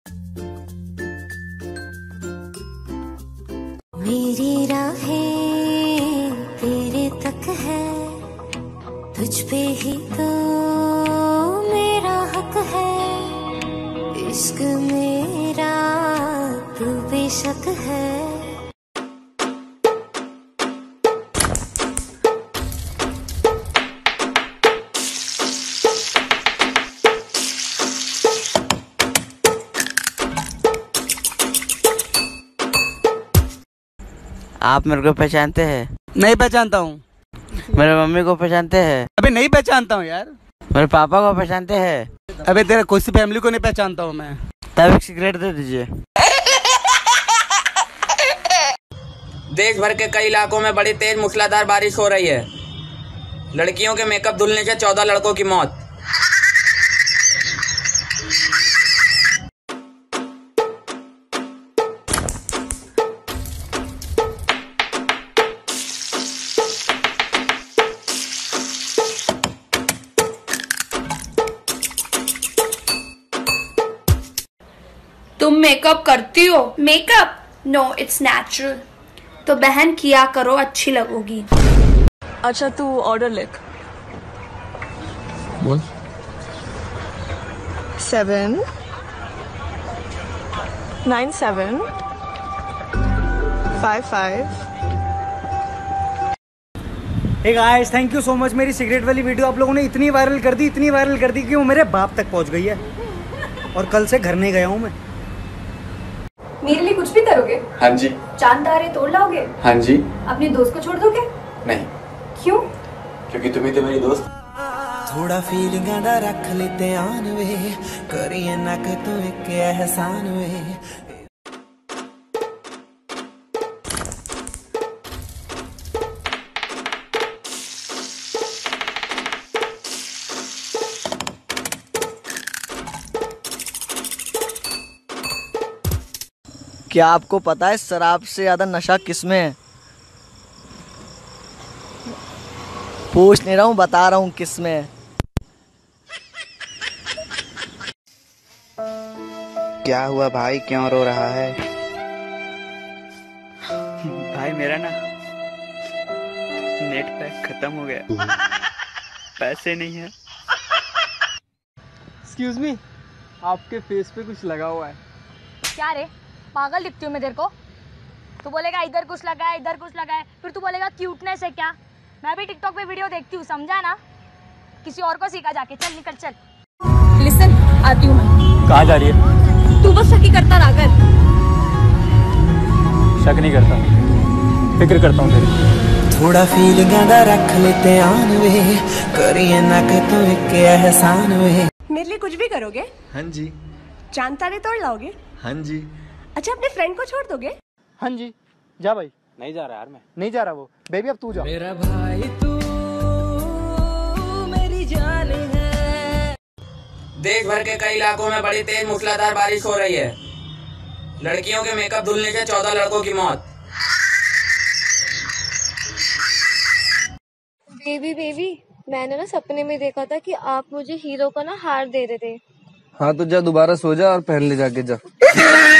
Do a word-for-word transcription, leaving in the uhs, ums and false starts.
मेरी राहें तेरे तक है, तुझ पे ही तो मेरा हक है। इश्क मेरा तू बेशक है। आप मेरे को पहचानते हैं? नहीं पहचानता हूँ। मेरे मम्मी को पहचानते हैं? अबे नहीं पहचानता हूँ यार। मेरे पापा को पहचानते हैं? अबे तेरे कोई सी फैमिली को नहीं पहचानता हूँ मैं। तब एक सिगरेट दे दीजिए। देश भर के कई इलाकों में बड़ी तेज मूसलाधार बारिश हो रही है। लड़कियों के मेकअप धुलने से चौदह लड़कों की मौत। तुम मेकअप करती हो? मेकअप? No, it's natural. तो बहन किया करो, अच्छी लगोगी। अच्छा तू ऑर्डर लिख। बोल। Seven nine seven five five. Hey guys, thank you so much. मेरी सिगरेट वाली वीडियो आप लोगों ने इतनी वायरल कर दी, इतनी वायरल कर दी कि वो मेरे बाप तक पहुंच गई है। और कल से घर नहीं गया हूँ मैं। मेरे लिए कुछ भी करोगे? हाँ जी। चांद तारे तोड़ लाओगे? हाँ जी। अपने दोस्त को छोड़ दोगे? नहीं। क्यों? क्योंकि तुम ही तो मेरी दोस्त। थोड़ा फीलिंग दा रख ले ध्यान वे, करिए ना कि तू एक एहसान वे। क्या आपको पता है शराब से ज्यादा नशा किसमें है? पूछ नहीं रहा हूँ, बता रहा हूँ किसमें है। क्या हुआ भाई, क्यों रो रहा है? भाई मेरा ना नेट पैक खत्म हो गया, पैसे नहीं है। एक्सक्यूज मी, आपके फेस पे कुछ लगा हुआ है। क्या रे, पागल दिखती हूँ मैं तेरे को? तू बोलेगा इधर कुछ लगा है, इधर कुछ लगा है, फिर तू बोलेगा क्यूटनेस है क्या? मैं भी टिकटॉक पे वीडियो देखती हूँ, समझा ना? किसी और को सीखा जाके। चल निकल चल। लिसन, आती हूँ मैं। कहाँ जा रही है? तू बस शक ही करता रहा कर। शक नहीं करता, फिक्र करता हूँ तेरी। थोड़ा फीलिंग दा रख ले ध्यान वे, करिए ना कि तू एक एहसान वे। मेरे लिए कुछ भी करोगे? हाँ जी। चांद तारे तोड़ लाओगे? हाँ जी। अच्छा अपने फ्रेंड को छोड़ दोगे? हाँ जी। जा भाई। नहीं जा रहा यार, मैं नहीं जा रहा वो। बेबी अब तू जा। मेरा भाई तू मेरी जान है। देश भर के कई इलाकों में बड़ी तेज मूसलाधार बारिश हो रही है। लड़कियों के मेकअप धुलने से चौदह लड़कों की मौत। बेबी बेबी, मैंने ना सपने में देखा था कि आप मुझे हीरो का ना हार दे रहे थे। हाँ तो जा दोबारा सो जा और पहन ले जाके जा।